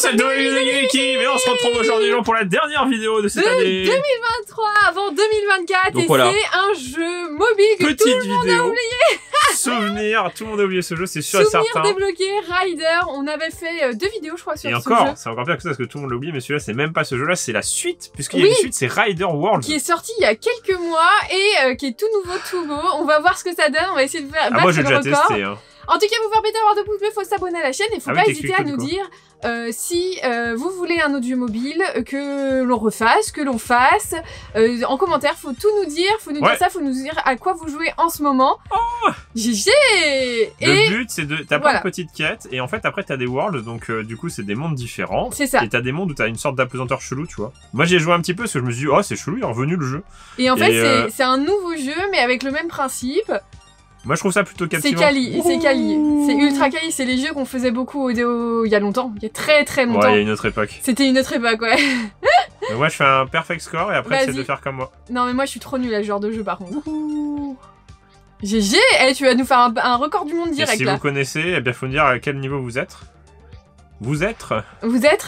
c'est le qui, mais on se retrouve aujourd'hui pour la dernière vidéo de cette année. 2023 avant 2024 donc et voilà. c'est un jeu mobile que Petite tout le monde vidéo. a oublié. Souvenir, tout le monde a oublié ce jeu, c'est sûr et Souvenir certain. débloqué, Rider, on avait fait 2 vidéos je crois sur Et ce encore, jeu. c'est encore pire que ça parce que tout le monde l'a oublié, mais celui-là c'est même pas ce jeu-là, c'est la suite, puisqu'il y a Oui. une suite, c'est Rider World. Qui est sorti il y a quelques mois et qui est tout nouveau, tout beau. On va voir ce que ça donne, on va essayer de faire Ah, moi battre j'ai le déjà record. testé. Hein. En tout cas, vous permettez d'avoir de pouces bleus, faut s'abonner à la chaîne et faut Ah pas oui, hésiter t'expliques à nous tout, dire si vous voulez un audio mobile, que l'on refasse, que l'on fasse. En commentaire, faut tout nous dire, faut nous dire ça, faut nous dire à quoi vous jouez en ce moment. Oh GG. Le but c'est de... T'as voilà. plein de petites quêtes, et en fait après t'as des worlds, donc du coup c'est des mondes différents. C'est ça. Et t'as des mondes où t'as une sorte d'apesanteur chelou, tu vois. Moi j'ai joué un petit peu parce que je me suis dit, oh c'est chelou, il est revenu le jeu. Et en fait, Et, c'est un nouveau jeu, mais avec le même principe. Moi je trouve ça plutôt C'est captivant. quali, c'est quali. C'est ultra quali, c'est les jeux qu'on faisait beaucoup il y a longtemps, il y a très longtemps. Ouais, il y a une autre époque. C'était une autre époque, ouais. Donc moi je fais un perfect score et après j'essaie Vas-y. de faire comme moi. Non mais moi je suis trop nulle à ce genre de jeu par contre. GG, tu vas nous faire un record du monde Et direct si là. vous connaissez, eh bien faut me dire à quel niveau vous êtes. Vous êtes Vous êtes...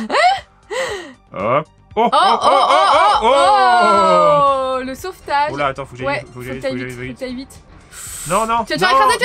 Hop. Oh, oh, le sauvetage. Oh là, attends, faut que Ouais, j'aille faut que t'ailles vite. Non, non. Tu vas te faire écraser,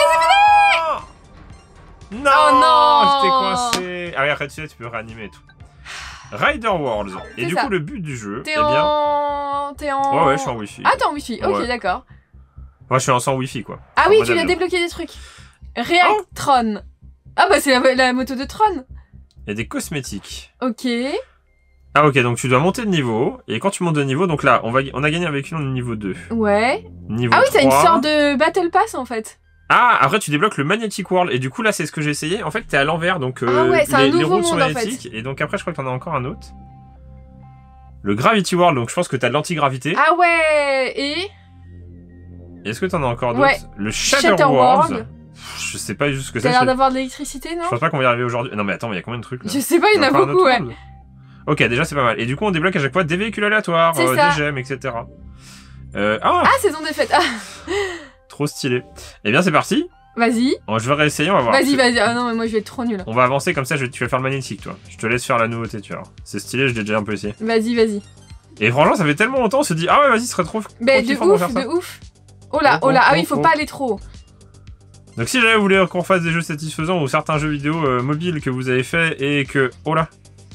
Non, Oh non. j'étais coincé. Ah oui, après tu sais, tu peux réanimer et tout. Rider Worlds. Et C'est du ça. coup, le but du jeu, T'es eh bien... en... Ouais, je suis en Wi-Fi. Ah, t'es en wifi, ok, Ouais. d'accord. Moi, je suis en sans Wi-Fi, quoi. Ah En oui, mode tu l'as avion. débloqué des trucs. Reactron. Ah bah c'est la moto de Tron. Il y a des cosmétiques. Ok. Ah ok, donc tu dois monter de niveau, et quand tu montes de niveau, donc là, on a gagné un véhicule au niveau 2. Ouais. Niveau Ah oui, 3. t'as une sorte de Battle Pass en fait. Ah, après tu débloques le Magnetic World, et du coup là c'est ce que j'ai essayé, en fait t'es à l'envers, donc Ah ouais, c'est un les nouveau routes sont monde, en magnétiques, et donc après je crois que t'en as encore un autre. Le Gravity World, donc je pense que t'as de l'antigravité. Ah ouais, et... Est-ce que t'en as encore d'autres? Ouais. Le Shatter Shatterworld. World. Je sais pas juste ce que T'as c'est. l'air Je d'avoir de l'électricité, non? pense pas qu'on va y arriver aujourd'hui. Non mais attends, mais il y a combien de trucs là? Je sais pas, il y en a encore un beaucoup, autre ouais. world. Ok, déjà c'est pas mal. Et du coup on débloque à chaque fois des véhicules aléatoires, C'est ça. des gemmes, etc. Ah, saison des fêtes. Ah, Trop stylé. Eh bien c'est parti. vas-y. Bon, je vais réessayer, on va voir. Vas-y. Ah non, mais moi je vais être trop nulle. On va avancer comme ça, tu vas faire le magnétique toi. Je te laisse faire la nouveauté, tu vois. C'est stylé, je l'ai déjà un peu essayé. Vas-y. Et franchement ça fait tellement longtemps, on se dit ah ouais vas-y ce serait trop Mais de kiffant de faire ouf, ça. de ouf. Oh là, ah oui, faut oh. pas aller trop haut. Donc si jamais vous voulez qu'on fasse des jeux satisfaisants ou certains jeux vidéo mobiles que vous avez fait et que... Oh là.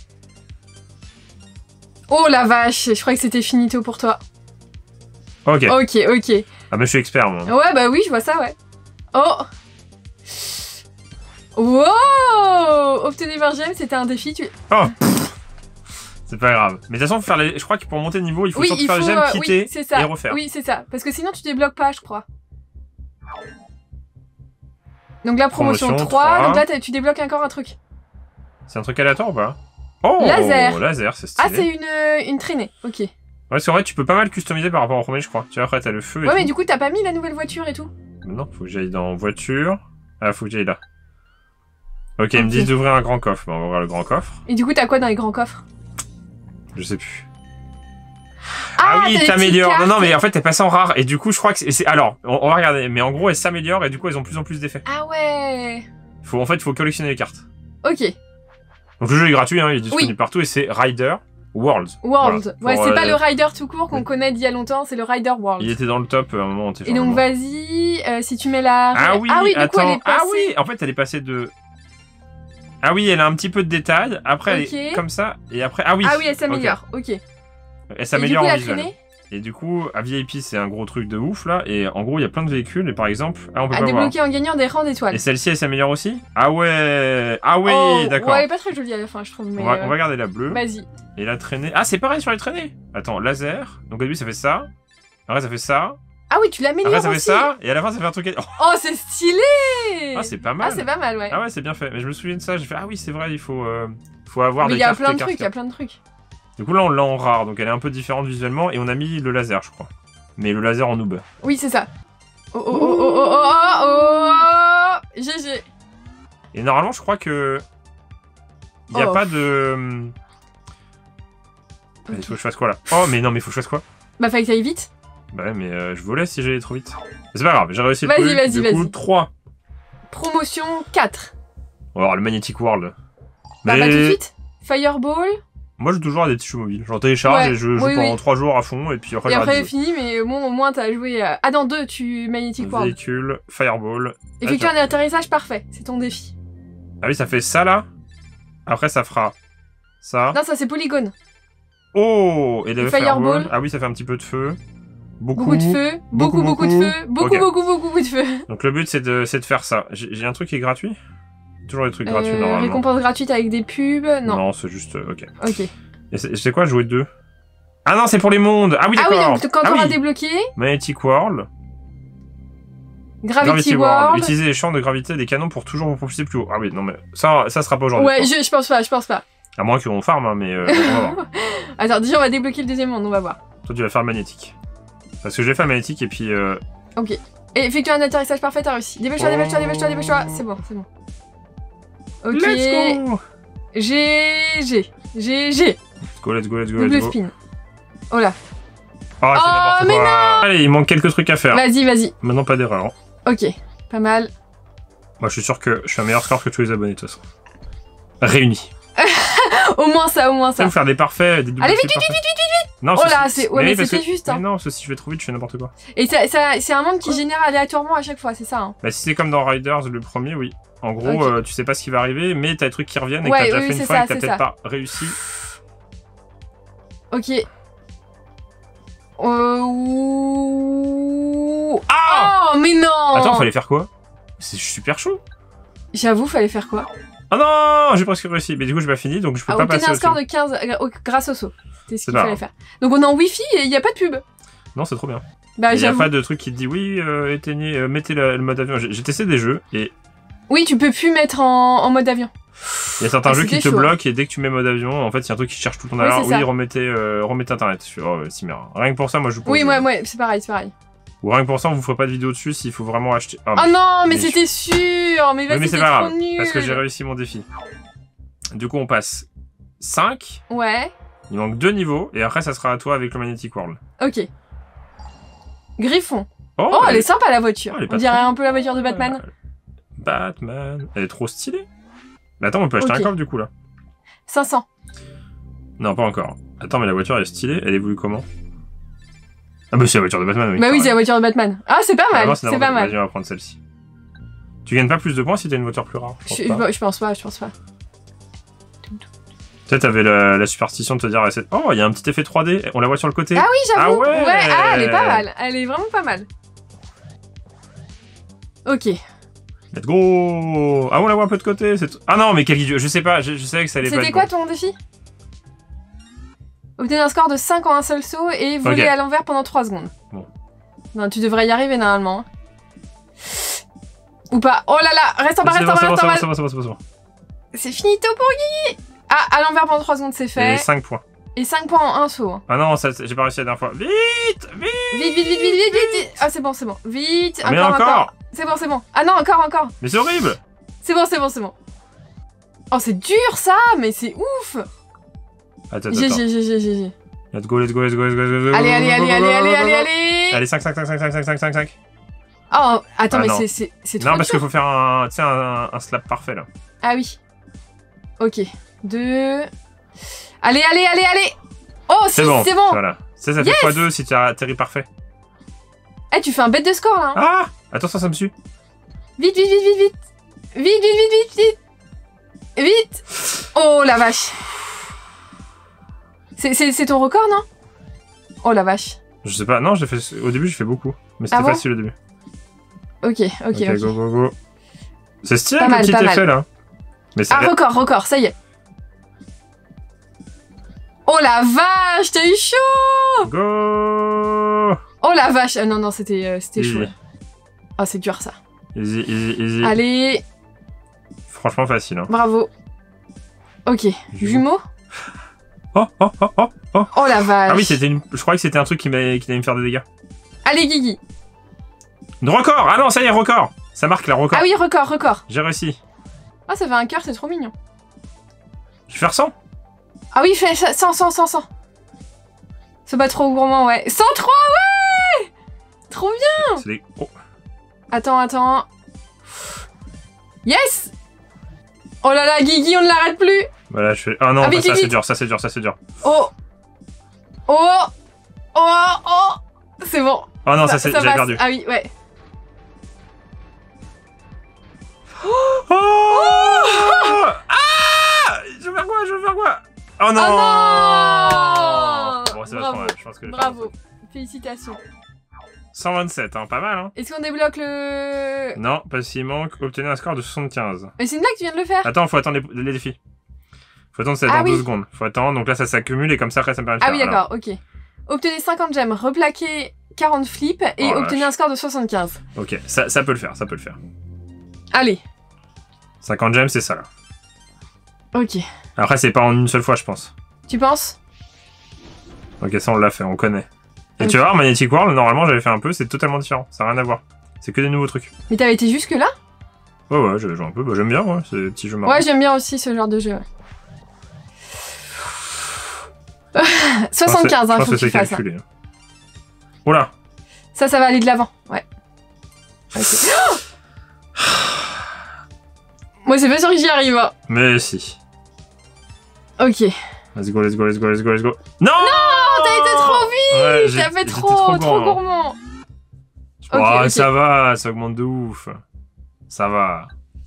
Oh la vache, je crois que c'était finito pour toi. Ok. Ok. Ah mais je suis expert moi. Ouais, bah oui, je vois ça, ouais. Oh. Wow. Obtenir un gemme, c'était un défi. Oh c'est pas grave. Mais de toute façon, je crois que pour monter de niveau, il faut surtout faire les gemmes, quitter oui, c'est ça. et refaire. Oui, c'est ça. Parce que sinon, tu débloques pas, je crois. Donc là, promotion 3. Donc là, tu débloques encore un truc. C'est un truc aléatoire ou pas? Oh laser, c'est stylé. Ah, c'est une traînée. Ok. Ouais, parce qu'en vrai, tu peux pas mal customiser par rapport au premier, je crois. Tu vois, après, t'as le feu et Ouais, tout. mais du coup, t'as pas mis la nouvelle voiture et tout? Non, faut que j'aille dans voiture. Ah, faut que j'aille là. Ok, ils me disent d'ouvrir un grand coffre. Bon, on va ouvrir le grand coffre. Et du coup, t'as quoi dans les grands coffres? Je sais plus. Ah oui, t'as des t'améliores. petites Non, mais cartes. en fait, t'es passé en rare. Et du coup, je crois que c'est... Alors, on va regarder. Mais en gros, elles s'améliorent et du coup, elles ont plus en plus d'effets. Ah ouais. En fait, il faut collectionner les cartes. Ok. Donc le jeu est gratuit, hein, il est disponible partout et c'est Rider World. World. Voilà. Ouais, Pour, c'est pas le Rider tout court qu'on connaît d'il y a longtemps, c'est le Rider World. Il était dans le top à un moment. Et donc vas-y, si tu mets la... Ah oui, du coup, attends. elle est passée... Ah oui, en fait, elle est passée de... Ah oui, elle a un petit peu de détails. Après, elle est comme ça. Et après... Ah oui. Ah oui, elle s'améliore. Ok. Elle s'améliore en visuel. traînée. Et du coup, à VIP, c'est un gros truc de ouf, là. Et en gros, il y a plein de véhicules. Et par exemple... Ah, on peut À pas voir. débloquer en gagnant des rangs d'étoiles. Et celle-ci, elle s'améliore aussi? Ah ouais. Ah oui, Oh, d'accord. ouais, elle est pas très jolie à la fin, je trouve. Mais On va regarder la bleue. Vas-y. Et la traînée... Ah, c'est pareil sur les traînées. Attends, laser. Donc au début, ça fait ça. Après, ça fait ça. Ah oui, tu l'améliores Après, ça aussi. fait ça. Et à la fin, ça fait un truc... Oh, c'est stylé. Ah, c'est pas mal. Ah, c'est pas mal, ouais. Ah ouais, c'est bien fait. Mais je me souviens de ça. J'ai fait, ah oui, c'est vrai, il faut avoir Mais des il y a cartes. plein de trucs, il y a plein de trucs. Du coup, là, on l'a en rare. Donc, elle est un peu différente visuellement. Et on a mis le laser, je crois. Mais le laser en noob. Oui, c'est ça. Oh. GG. Et normalement, je crois que... Il n'y a pas de... Il faut que je fasse quoi, là? Oh, mais non, mais il faut que je fasse quoi? Bah, fallait que ça aille vite. Bah ouais, mais je volais si j'allais trop vite. Mais c'est pas grave, j'ai réussi le Vas-y, truc. vas-y, Du coup, vas-y. 3. Promotion 4. On va voir le Magnetic World. Bah tout de suite. Fireball. Moi, je joue toujours à des petits jeux mobiles. J'en télécharge et je joue pendant 3 jours à fond, et puis après, c'est fini, mais bon, au moins, t'as joué... Ah, dans 2, tu Magnetic World. Véhicule, Fireball... Effectue un atterrissage parfait, c'est ton défi. Ah oui, ça fait ça, là. Après, ça fera ça. Non, ça, c'est polygone. Oh! Et le Fireball. Ah oui, ça fait un petit peu de feu. Beaucoup de feu. Beaucoup de feu. Beaucoup de feu. Donc, le but, c'est de faire ça. J'ai un truc qui est gratuit? Toujours des trucs gratuits, normalement. Récompense gratuite avec des pubs, non. Non, c'est juste... ok. Ok. Et c'est quoi, jouer 2? Ah non, c'est pour les mondes! Ah oui, d'accord! Ah oui, donc quand on aura débloqué... Magnetic World. Gravity World. Utilisez les champs de gravité des canons pour toujours vous propulser plus haut. Ah oui, non mais... Ça sera pas aujourd'hui. Ouais, je pense pas. À moins qu'on farm, hein, mais... on va voir. Attends, déjà, on va débloquer le deuxième monde, on va voir. Toi, tu vas faire magnétique. Parce que je vais faire magnétique, et puis... Ok. Et effectuer un atterrissage parfait, t'as réussi. Dépêche-toi. C'est bon. Ok. Let's go! GG. Let's go. Double spin. Oh là. Oh, c'est n'importe quoi. Allez, il manque quelques trucs à faire. Vas-y. Maintenant, pas d'erreur. Ok, pas mal. Moi, je suis sûr que je fais un meilleur score que tous les abonnés, de toute façon. Réunis. Au moins ça. Vous faire des parfaits, des doubles. Allez, vite. Non, oh là, mais c'était juste. Hein. Mais non, si je vais trop vite, je fais n'importe quoi. Et c'est un monde qui génère aléatoirement à chaque fois, c'est ça. Hein. Bah, si c'est comme dans Riders, le premier, oui. En gros, tu sais pas ce qui va arriver, mais t'as des trucs qui reviennent et que t'as déjà fait une fois et que t'as peut-être pas réussi. Ok. Ah! Oh, mais non! Attends, fallait faire quoi? C'est super chaud. J'avoue, fallait faire quoi? Oh non! J'ai presque réussi. Mais du coup, j'ai pas fini, donc je peux pas passer. Un score de 15 grâce au saut. C'est ce qu'il fallait faire. Donc on est en Wi-Fi et il n'y a pas de pub. Non, c'est trop bien. Bah, il n'y a pas de truc qui te dit oui, éteignez, mettez le mode avion. J'ai testé des jeux et... Oui, tu peux plus mettre en mode avion. Il y a certains jeux qui te bloquent et dès que tu mets mode avion, en fait, il y a un truc qui cherche tout le temps derrière. Oui, remettez internet. Oh, c'est merde. Rien que pour ça, moi, je vous Oui, ouais, c'est pareil. Ou rien que pour ça, on vous ferait pas de vidéo dessus s'il faut vraiment acheter. Oh non, mais c'était sûr. Mais c'est pas grave, nul. parce que j'ai réussi mon défi. Du coup, on passe 5. Ouais. Il manque 2 niveaux et après, ça sera à toi avec le Magnetic World. Ok. Griffon. Oh, elle est sympa la voiture. On dirait un peu la voiture de Batman. Batman. Elle est trop stylée. Mais attends, on peut acheter un coffre du coup là. 500. Non, pas encore. Attends, mais la voiture elle est stylée. Elle évolue comment? Ah bah c'est la voiture de Batman. Oui, bah oui, c'est la voiture de Batman. Ah, c'est pas mal. C'est pas mal. Vas-y, on va prendre celle-ci. Tu gagnes pas plus de points si t'as une voiture plus rare. Je pense pas. Peut-être t'avais la superstition de te dire oh, il y a un petit effet 3D. On la voit sur le côté. Ah oui, j'avoue. Ah ouais. Elle est pas mal. Elle est vraiment pas mal. Ok. Let's go! Ah, on la voit un peu de côté. Ah non, mais quel idiot. Je sais pas, je savais que ça allait pas. C'était quoi ton défi? Obtenir un score de 5 en un seul saut et voler à l'envers pendant 3 secondes. Bon. Non, tu devrais y arriver normalement. Ou pas. Oh là là, reste en bas. C'est finito pour Guigui. Ah, à l'envers pendant 3 secondes, c'est fait. Et 5 points. Et 5 points en un saut. Hein. Ah non, j'ai pas réussi la dernière fois. Vite! Ah, c'est bon. Vite, mais encore. C'est bon. Ah non, encore. Mais c'est horrible. C'est bon. Oh, c'est dur ça, mais c'est ouf. Attends. GG. Let's go. Allez. Allez, 5. Oh, attends, mais c'est trop Non, parce dur. qu'il faut faire un slap parfait là. Ah oui. Ok. 2. Allez. Oh, si, c'est bon. Voilà. Ça fait x2 si tu as atterri parfait. Eh, tu fais un bête de score là. Ah! Attends, ça me suit. Vite. Oh la vache. C'est ton record, non? Oh la vache. Je sais pas, non, au début j'ai fait beaucoup. Mais c'était facile au début. Ok. Go. C'est stylé le petit effet là. Mais record, ça y est. Oh la vache, t'as eu chaud! Go! Oh la vache! Non, c'était chaud. Oh, c'est dur ça. Easy. Allez. Franchement facile. Hein. Bravo. Ok. Jumeau? Oh. Oh la vache. Ah oui, je croyais que c'était un truc qui allait me faire des dégâts. Allez, Guigui. Record! Ah non, ça y est, record! Ça marque la record. Ah oui, record. J'ai réussi. Ah, ça fait un cœur, c'est trop mignon. Je vais faire 100. Ah oui, fais 100. C'est pas trop gourmand, ouais. 103, ouais! Trop bien! Attends. Yes! Oh là là, Guigui, on ne l'arrête plus. Voilà, je fais... Ah non, bah, ça c'est dur, ça c'est dur, ça c'est dur. Oh. Oh. Oh. Oh. C'est bon. Oh non, ça c'est... J'ai perdu. Ah oui, ouais. Oh, ah, je vais faire quoi? Je vais faire quoi? Oh non, oh non. Bon, c'est pas trop mal. Je pense que bravo. Félicitations. 127, hein, pas mal, hein. Est-ce qu'on débloque le... Non, parce qu'il manque obtenir un score de 75. Mais c'est une blague, tu viens de le faire. Attends, faut attendre les défis. Faut attendre, c'est dans 2 secondes. Faut attendre, donc là ça s'accumule et comme ça après ça me permet de faire. Ah oui, d'accord, ok. Obtenez 50 gemmes, replaquer 40 flips et obtenez un score de 75. Ok, ça peut le faire, ça peut le faire. Allez. 50 gemmes, c'est ça là. Ok. Après, c'est pas en une seule fois, je pense. Tu penses? Ok, ça on l'a fait, on connaît. Et tu vas voir, Magnetic World, normalement j'avais fait un peu, c'est totalement différent, ça n'a rien à voir. C'est que des nouveaux trucs. Mais t'avais été jusque là? Ouais, j'avais joué un peu, bah, j'aime bien, ouais, c'est des petits jeux marrants. Ouais, j'aime bien aussi ce genre de jeu. 75, hein, faut que tu fasses. Calculé. Oh là. Ça va aller de l'avant, ouais. Okay. Moi, c'est pas sûr que j'y arrive. Hein. Mais si. Ok. Let's go, let's go, let's go, let's go, let's go. Non, t'as été trop vite. Ouais, t'as fait trop gourmand. Okay. Ça va, ça augmente de ouf. Ça va.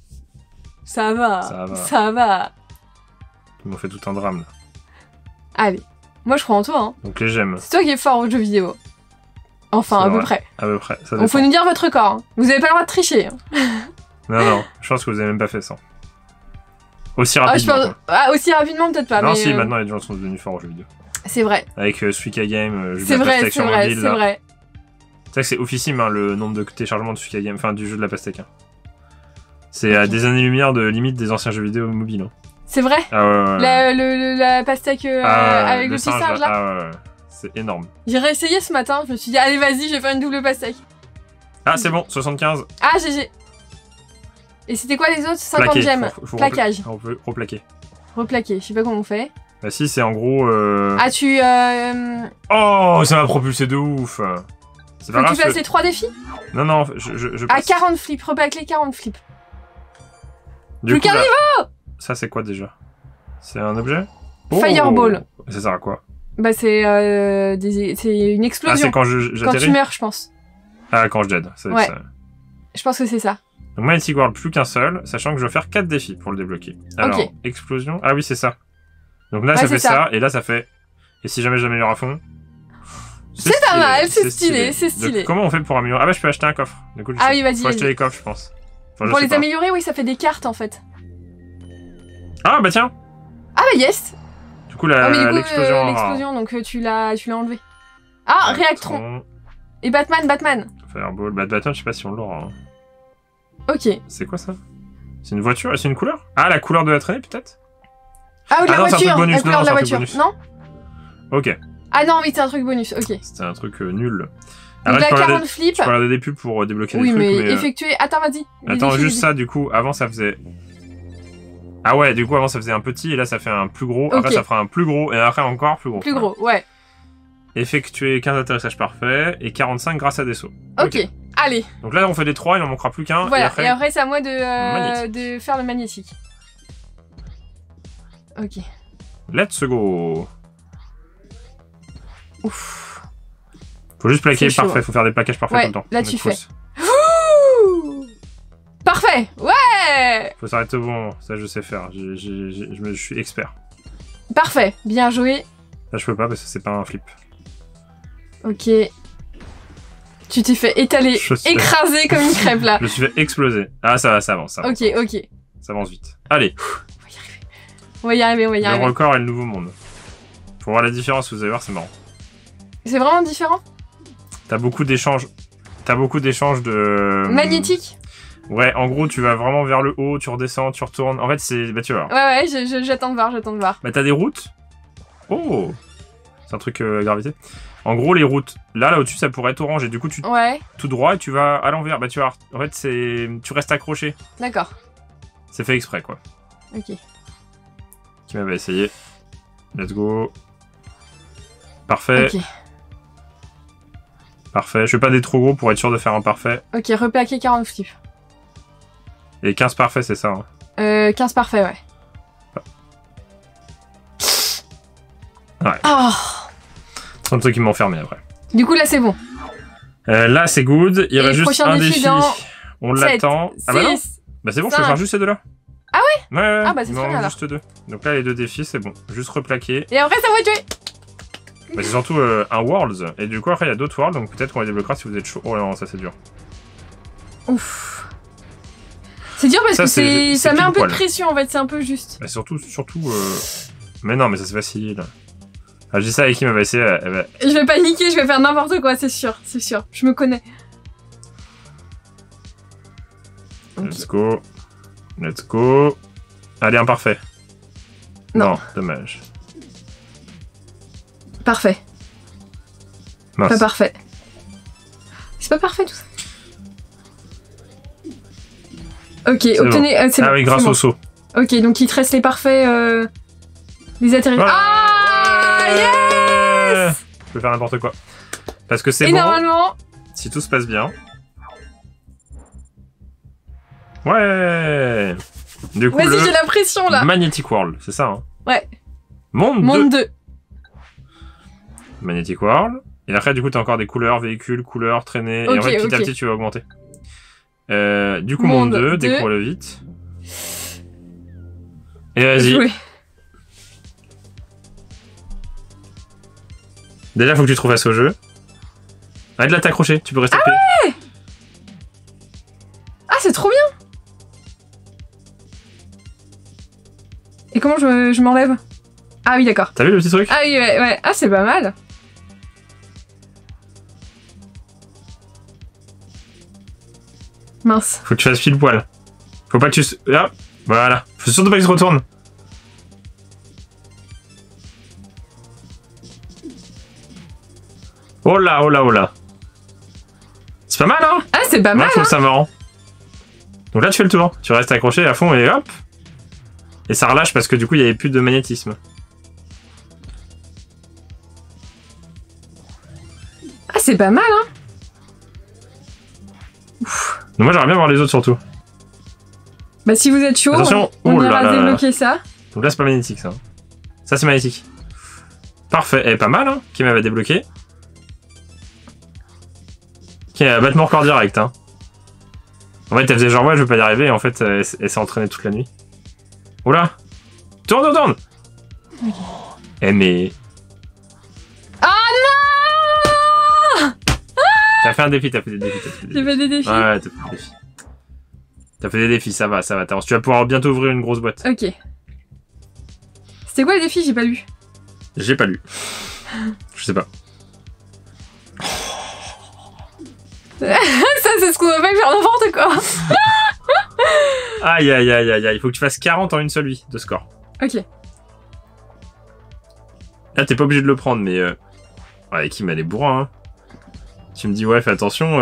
Ça va. Ils m'ont fait tout un drame, là. Allez. Moi, je crois en toi, hein. Donc les gemmes. C'est toi qui es fort aux jeux vidéo. Enfin, à peu près. À peu près, ça dépend. Faut nous dire votre record. Hein. Vous avez pas le droit de tricher. Hein. Non, je pense que vous avez même pas fait ça. Aussi rapidement. Aussi rapidement, peut-être pas. Non, mais si, maintenant les gens sont devenus forts aux jeux vidéo. C'est vrai. Avec Suika Game, jeu de la pastèque sur mobile. C'est vrai. Tu sais que c'est officiel, hein, le nombre de téléchargements de Suika Game, enfin du jeu de la pastèque. Hein. C'est à des années-lumière de limite des anciens jeux vidéo mobiles. Hein. C'est vrai. Ah ouais. La pastèque avec le petit singe là. Ah ouais. C'est énorme. J'ai réessayé ce matin, je me suis dit, allez, vas-y, je vais faire une double pastèque. Ah, c'est bon, 75. Ah, GG. Et c'était quoi les autres? 50 gemmes. Plaquage. On peut replaquer. Replaquer, je sais pas comment on fait. Bah si, c'est en gros... Ah, tu... Oh, ça m'a propulsé de ouf. C'est pas grave. Tu fasses les 3 défis? Non, je passe. Ah, 40 flips, replaquer 40 flips. Plus qu'un niveau. Ça, c'est quoi déjà? C'est un objet? Fireball. Ça sert à quoi? Bah c'est une explosion. Ah, c'est quand j'atterris? Quand tu meurs, je pense. Ah, quand je dead. Ouais. Ça. Je pense que c'est ça. Donc Magnetic World, plus qu'un seul, sachant que je vais faire 4 défis pour le débloquer. Alors, explosion... Ah oui, c'est ça. Donc là, ça fait ça, et là, ça fait... Et si jamais je l'améliore à fond... C'est pas mal, c'est stylé. Donc, comment on fait pour améliorer? Ah bah, je peux acheter un coffre. Du coup, oui, vas-y. Faut acheter les coffres, je pense. Enfin, pour les améliorer, oui, ça fait des cartes, en fait. Ah bah tiens. Ah bah yes. Du coup, l'explosion... l'explosion, donc tu l'as enlevé. Ah, Réactron. Et Batman. Fireball. Bah, Batman, je sais pas si on l'aura. Hein. Ok. C'est quoi ça? C'est une voiture? C'est une couleur? Ah, la couleur de la traînée, peut-être? Ah, ou de la voiture. La couleur de la voiture. Non? Ok. Ah non, oui, c'est un truc bonus, ok. C'était un truc nul. Donc là, 40 flips. Tu peux regarder des pubs pour débloquer des trucs, mais effectuer... Attends, vas-y. Attends, juste ça, du coup, avant, ça faisait... Ah ouais, du coup, avant, ça faisait un petit, et là, ça fait un plus gros. Après, ça fera un plus gros, et après, encore plus gros. Plus gros, ouais. Effectuer 15 atterrissages parfaits, et 45 grâce à des sauts. Ok, allez. Donc là, on fait des 3, il en manquera plus qu'un. Voilà, et après, c'est à moi de faire le magnétique. Ok. Let's go. Ouf. Faut juste plaquer, parfait, faut faire des plaquages parfaits tout le temps. Là, tu fais. Parfait. Ouais. Faut s'arrêter au bon, ça je sais faire, je suis expert. Parfait, bien joué. Là je peux pas parce que c'est pas un flip. Ok. Tu t'es fait étaler, écraser comme une crêpe là. Je me suis fait exploser. Ah ça avance, Ok. Ça avance vite. Allez. On va y arriver. Le record et le nouveau monde. Pour voir la différence, vous allez voir, c'est marrant. C'est vraiment différent? T'as beaucoup d'échanges de... Magnétique? Ouais, en gros, tu vas vraiment vers le haut, tu redescends, tu retournes. En fait, c'est... Bah, tu vois. Ouais, j'attends de voir. Bah, t'as des routes. Oh! C'est un truc gravité. En gros, les routes, là au-dessus, ça pourrait être orange. Et du coup, tu... Ouais. Tout droit et tu vas à l'envers. Bah, tu vois, en fait, c'est... Tu restes accroché. D'accord. C'est fait exprès, quoi. Ok. Qui m'avait essayé. Let's go. Parfait. Ok. Parfait. Je fais pas des trop gros pour être sûr de faire un parfait. Ok, replaquer 40 flips. Et 15 parfaits, c'est ça. Hein. 15 parfait, ouais. Ouais. Oh. C'est un truc qui m'a enfermé après. Du coup, là, c'est bon. Là, c'est good. Il reste juste un défi. Dans... On l'attend. Ah bah non. Bah c'est bon, 5. Je peux faire juste ces deux-là. Ah ouais? Ouais. Ah bah c'est très bien alors. Juste deux. Donc là, les 2 défis, c'est bon. Juste replaquer. Et après, ça va tuer. Bah, c'est surtout un Worlds. Et du coup, après, il y a d'autres Worlds. Donc peut-être qu'on les débloquera si vous êtes chaud. Oh non, ça c'est dur. Ouf. C'est dur parce que ça met un peu de pression en fait, c'est un peu juste. Mais surtout. Mais non, mais ça c'est facile. Ah, je dis ça avec qui m'a essayé. Je vais paniquer, je vais faire n'importe quoi, c'est sûr. Je me connais. Let's go. Allez, imparfait. Non, dommage. Parfait. Mince. Pas parfait. C'est pas parfait tout ça. Ok, obtenez. Bon. Ah oui, grâce au saut. Ok, donc il te reste les parfaits. Les atterrissages. Ah yes. Je peux faire n'importe quoi. Parce que c'est bon. Et normalement. Si tout se passe bien. Ouais. Du coup, vas-y, j'ai la pression là. Magnetic World, c'est ça, hein? Ouais. Monde 2. Magnetic World. Et après, du coup, t'as encore des couleurs, véhicules, couleurs, traînées. Et en fait, petit à petit, tu vas augmenter. Du coup, monde 2, découvre-le vite. Et vas-y. Déjà, faut que tu te refasses au jeu. Arrête de là t'accrocher, tu peux rester payé. Ouais. Ah, c'est trop bien. Et comment je m'enlève? Ah oui, d'accord. T'as vu le petit truc? Ah oui, ouais. Ah, c'est pas mal. Mince. Faut que tu fasses pile poil. Faut pas que tu... Ah, voilà. Faut surtout pas qu'il se retourne. Oh là. C'est pas mal, hein? Ah, c'est pas mal. Je trouve ça marrant. Donc là, tu fais le tour. Tu restes accroché à fond et hop. Et ça relâche parce que du coup, il n'y avait plus de magnétisme. Ah, c'est pas mal, hein? Ouf. Donc moi, j'aimerais bien voir les autres surtout. Bah, si vous êtes chaud, attention. on ira débloquer ça. Donc là, c'est pas magnétique, ça. Ça, c'est magnétique. Parfait. Elle est pas mal, hein? Qui m'avait débloqué. Ok, battement record direct, hein. En fait, elle faisait genre, ouais, je veux pas y arriver, et en fait, elle s'est entraînée toute la nuit. Oula! Tourne! Eh, mais... Ah non! T'as fait un défi, t'as fait des défis. J'ai fait des défis. Ouais, t'as fait des défis. T'as fait des défis, ça va, t'avances. Tu vas pouvoir bientôt ouvrir une grosse boîte. Ok. C'était quoi les défis? J'ai pas lu. J'ai pas lu. Je sais pas. Ça, c'est ce qu'on appelle faire n'importe quoi. Aïe. Il faut que tu fasses 40 en une seule vie de score. Ok. Là, t'es pas obligé de le prendre, mais... Ouais, Kim, elle est bourrin, hein. Tu me dis, ouais, fais attention.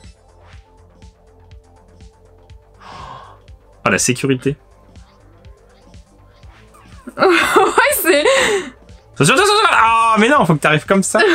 Ah, la sécurité. Ouais, c'est... Attention. Ah, mais non, faut que t'arrives comme ça.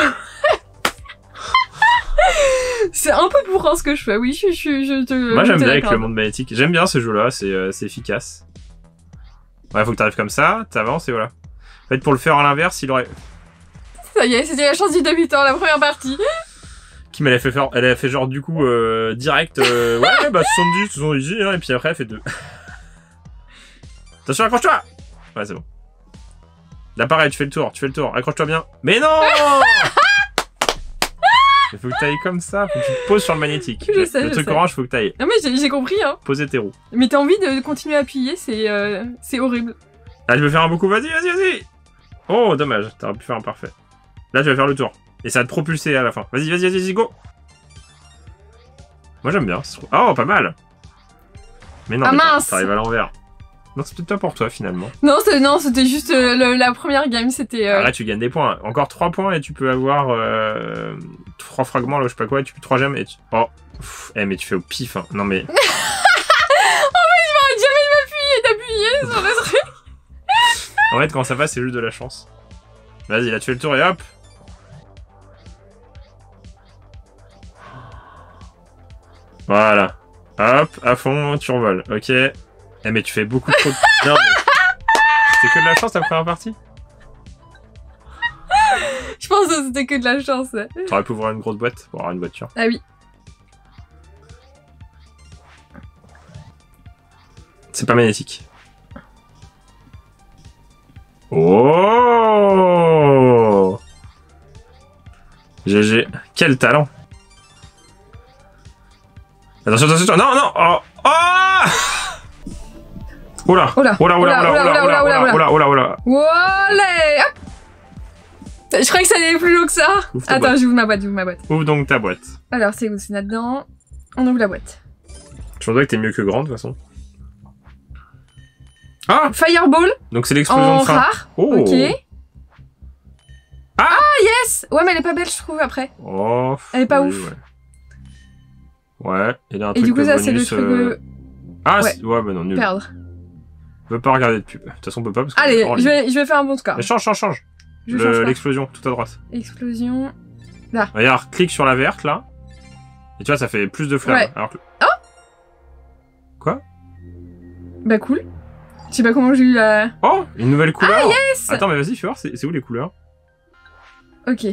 C'est un peu bourrin ce que je fais, oui, je te... Moi, j'aime bien avec le monde magnétique. J'aime bien ce jeu-là, c'est efficace. Ouais, faut que t'arrives comme ça, t'avances et voilà. En fait, pour le faire à l'inverse, il aurait... Ça y est, c'était la chance du débutant, la première partie. Kim, elle a fait genre, du coup, direct, ouais, bah 70, easy, hein, et puis après, elle fait 2. Attention, accroche-toi. Ouais, c'est bon. Là, pareil, tu fais le tour, accroche-toi bien. Mais non. Il faut que t'ailles comme ça, faut que tu te poses sur le magnétique. Je sais, le truc orange, faut que t'ailles. Non mais j'ai compris, hein. Poser tes roues. Mais t'as envie de continuer à appuyer, c'est horrible. Ah, je veux faire un beaucoup, vas-y. Oh, dommage, t'aurais pu faire un parfait. Là, tu vas faire le tour. Et ça va te propulser à la fin. Vas-y, go. Moi, j'aime bien. Oh, pas mal. Mais non, mince. t'arrives à l'envers. Non, c'est peut-être pas pour toi, finalement. Non, c'était juste la première game, c'était... Là, tu gagnes des points. Encore 3 points et tu peux avoir 3 fragments, là, je sais pas quoi, et tu peux 3 gemmes et tu... Oh, mais tu fais au pif, hein. Non, mais... Oh, mais il m'arrête jamais d'appuyer sur le truc. En fait, quand ça passe, c'est juste de la chance. Vas-y, là, tu fais le tour et hop. Voilà. Hop, à fond, tu revoles. Ok. Eh mais tu fais beaucoup trop de... Non mais... C'était que de la chance la première partie. Je pense que c'était que de la chance. T'aurais pu ouvrir une grosse boîte pour avoir une voiture. Ah oui. C'est pas magnétique. Oh GG. Quel talent. Attention, attention, non, non. Oh, oh oula. Oula. Oula, oula, oula, oula, oula, oula, oula, oula. Allez, hop. Je croyais que ça allait plus loin que ça. Attends, j'ouvre ma boîte, Ouvre donc ta boîte. Alors, c'est où? C'est là-dedans. On ouvre la boîte. Je me dois que t'es mieux que grande, de toute façon. Ah! Fireball. Donc c'est l'explosion de fin. Rare. Oh. Ok. Ah! Yes. Ouais, mais elle est pas belle, je trouve, après. Oh. Elle est pas oui, ouf. Ouais. Il y a un Et truc du coup, de ça, bonus, c'est le truc Ah, ouais. ouais, bah non, nul. Perdre. On peut pas regarder de pub. De toute façon, on peut pas parce que... Allez, je vais faire un bon score. Mais change, change, change. Je change pas. L'explosion, tout à droite. Explosion. Regarde, clique sur la verte, là. Et tu vois, ça fait plus de flammes. Ouais. Alors que... Oh! Quoi? Bah cool. Je sais pas comment j'ai eu la... Oh! Une nouvelle couleur! Ah, yes! Attends, mais vas-y, fais voir, c'est où les couleurs? Ok.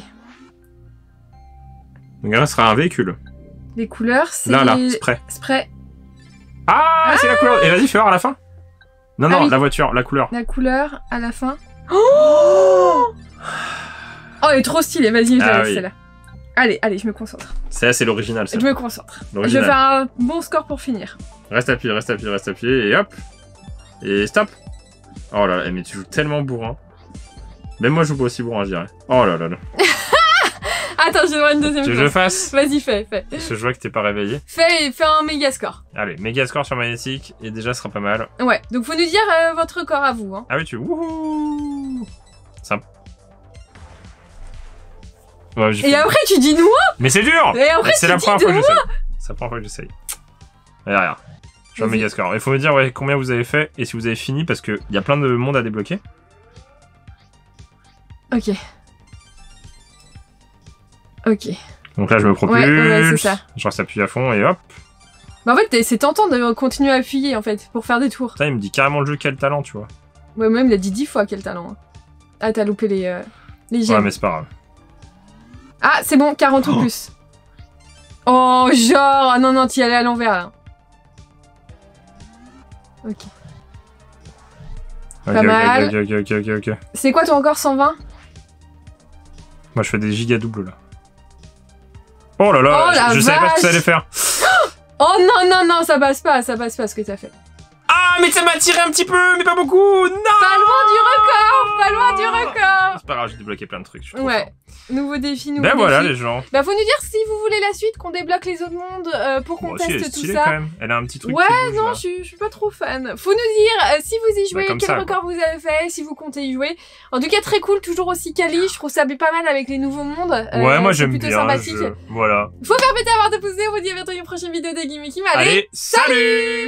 Donc là, ce sera un véhicule. Les couleurs, c'est... Là, spray. Spray. Ah, c'est la couleur! Et vas-y, fais voir à la fin. Non, non, oui. la voiture, la couleur. La couleur, à la fin. Oh, elle est trop stylée, vas-y, je la laisse, celle-là. Allez, allez, je me concentre. C'est l'original, ça. Je me concentre. Je vais faire un bon score pour finir. Reste appuyé, reste appuyé, reste appuyé, et hop. Et stop. Oh là là, mais tu joues tellement bourrin. Même moi, je joue pas aussi bourrin, je dirais. Oh là là là. Attends, je vais voir une deuxième Tu veux fois. que je fasse? Vas-y, fais. Parce que je vois que t'es pas réveillé. Fais un méga score. Allez, méga score sur magnétique, et déjà, ce sera pas mal. Ouais, donc faut nous dire votre record à vous. Hein. Ah oui, tu... Wouhou. Simple. Ouais, et après, tu dis noix. Mais c'est dur. Et après, c'est la première fois que j'essaye. C'est la première fois que j'essaye. Regarde. Je fais un méga score. Il faut me dire ouais, combien vous avez fait et si vous avez fini parce qu'il y a plein de monde à débloquer. Ok. Ok. Donc là, je me propulse. Ouais, c'est ça. Je reste appuyé à fond et hop. Bah en fait, c'est tentant de continuer à appuyer en fait pour faire des tours. Putain, il me dit carrément le jeu quel talent, tu vois. Ouais, même il a dit 10 fois quel talent. Hein. Ah, t'as loupé les gemmes. Ouais, mais c'est pas grave. Ah, c'est bon, 40 ou plus. Oh, genre, ah non, non, t'y allais à l'envers là. Ok. Pas mal. Ok. C'est quoi ton encore 120? Moi, je fais des giga doubles là. Oh là là, je savais pas ce que ça allait faire. Oh non, ça passe pas ce que t'as fait. Ah, mais ça m'a tiré un petit peu, mais pas beaucoup. Non. Pas loin du record. C'est pas grave, j'ai débloqué plein de trucs. Je suis trop ouais. fort. Nouveau défi, nouveau Ben défi. voilà les gens. Bah faut nous dire si vous voulez la suite, qu'on débloque les autres mondes pour qu'on teste elle est tout stylée, ça. quand même. Elle a un petit truc. Ouais, qui bouge, non, là. je suis pas trop fan. Faut nous dire si vous y jouez, comme quel ça, record vous avez fait, si vous comptez y jouer. En tout cas, très cool, toujours aussi quali. Je trouve ça pas mal avec les nouveaux mondes. Ouais, moi j'aime plutôt bien. sympathique. Voilà. Faut faire péter à barre de pouce. On vous dit à bientôt une prochaine vidéo de Gimme Kim. Allez, salut.